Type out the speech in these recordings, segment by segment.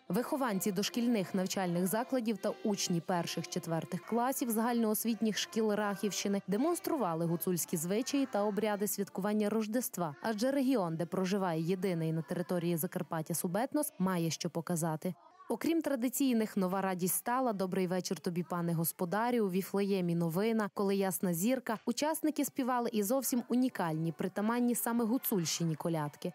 Вихованці дошкільних навчальних закладів та учні перших-четвертих класів загальноосвітніх шкіл Рахівщини демонстрували гуцульські звичаї та обряди святкування Рождества. Адже регіон, де проживає єдиний на території Закарпаття субетнос, має що показати. Окрім традиційних «Нова радість стала», «Добрий вечір тобі, пане господарю», «У Віфлеємі новина», «Коли ясна зірка», учасники співали і зовсім унікальні, притаманні саме гуцульщині колядки.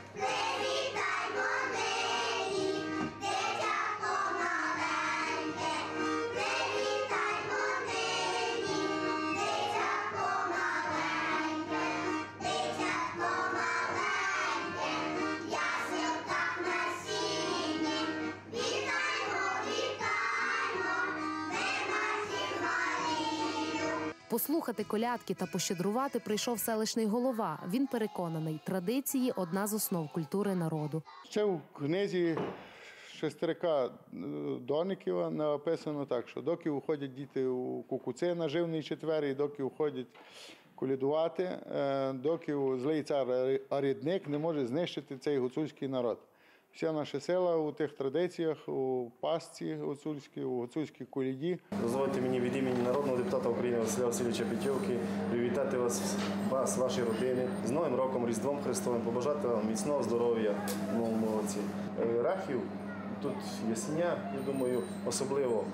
Послухати колядки та пощедрувати прийшов селищний голова. Він переконаний, традиції – одна з основ культури народу. Ще в книзі Шестерика Дониківа написано так, що доки виходять діти у кукуце на живний четвер, і доки виходять колядувати, доки злий цар Арідник не може знищити цей гуцульський народ. Вся наша сила у тих традиціях, у пасці гуцульській, у гуцульській коляді. Дозвольте мені від імені народного депутата України Василя Васильовича Петьовки привітати вас, ваші родини з Новим роком, Різдвом Христовим, побажати вам міцного здоров'я в новому році. Рахів, тут Ясеня, я думаю, особливо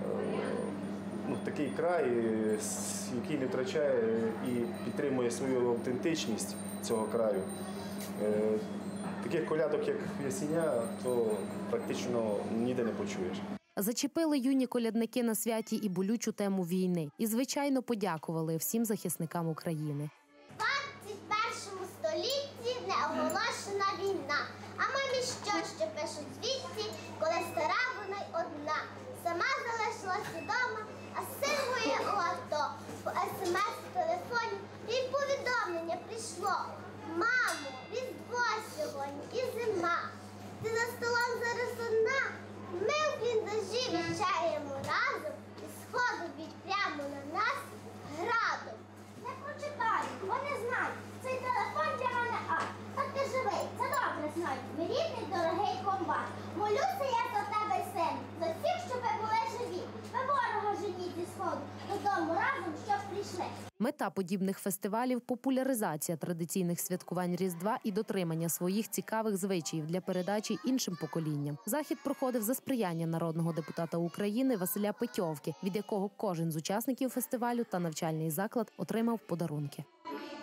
такий край, який не втрачає і підтримує свою автентичність цього краю. Таких колядок, як Ясеня, то практично ніде не почуєш. Зачепили юні колядники на святі і болючу тему війни. І, звичайно, подякували всім захисникам України. У 21 столітті неоголошена війна. А мамі що пишуть звідси, коли стара вона й одна. Сама залишилася вдома, а син воює у АТО. По смс, телефоні їй повідомлення прийшло. Мамо, Різдво сьогодні і зима. Ти за столом зараз одна. Ми в бліндажі вічаємо разом і сходу б'ють прямо на нас градом. Не прочитаю, вони знають. Цей телефон для мене Так ти живий, це добре знають. Мій рідний, дорогий комбат. Молюся я за тебе, син, за всіх, щоб ви були живі. Ви ворога женіть зі сходу, додому разом, щоб прийшли. Мета подібних фестивалів – популяризація традиційних святкувань Різдва і дотримання своїх цікавих звичаїв для передачі іншим поколінням. Захід проходив за сприяння народного депутата України Василя Петьовки, від якого кожен з учасників фестивалю та навчальний заклад отримав подарунки.